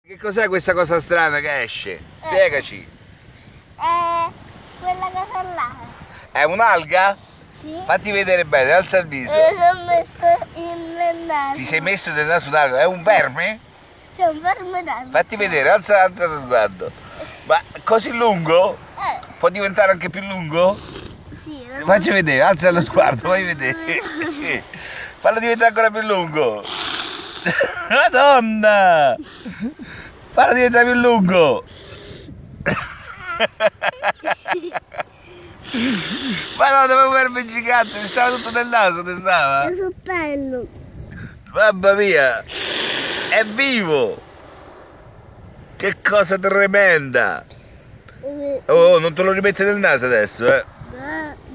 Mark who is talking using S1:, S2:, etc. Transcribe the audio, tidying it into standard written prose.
S1: Che cos'è questa cosa strana che esce? Spiegaci.
S2: È quella cosa là.
S1: È un'alga?
S2: Sì.
S1: Fatti vedere bene, alza il viso.
S2: Me lo sono messo nel naso.
S1: Ti sei messo nel naso un'alga? È un verme?
S2: C'è un verme d'alga.
S1: Fatti vedere, alza lo sguardo. Ma così lungo? Può diventare anche più lungo?
S2: Sì.
S1: Facci vedere, alza lo sguardo, fai vedere. Fallo diventare ancora più lungo. Madonna! Fallo diventare più lungo. Ma no, dove un verme gigante, ti stava tutto nel naso, ti stava?
S2: Il soppello.
S1: Mamma mia, è vivo! Che cosa tremenda! Oh, non te lo rimette nel naso adesso, eh?